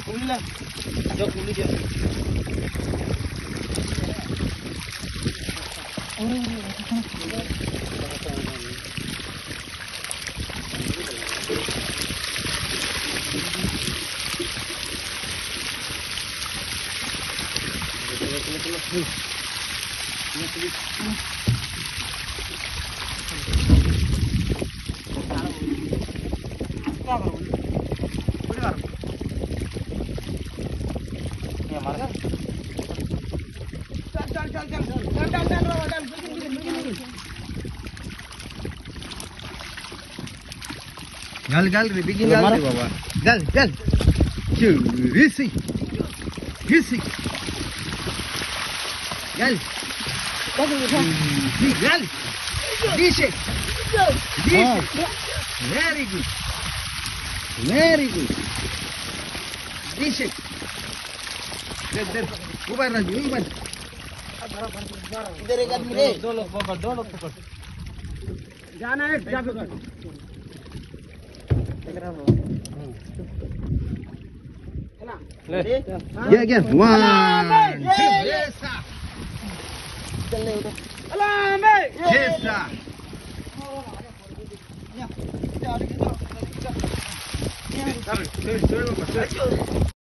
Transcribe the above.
कुली ला जो कुली दिया Gal रे बिगिन gal रे बाबा gal ऋषि gal gal dice very good dice ऊपर ना ऊपर इधर एक आदमी रे दो लोग पकड़ जाना है जा पकड़ Yeah, again. 1, 2. Yes, sir. Yes, sir.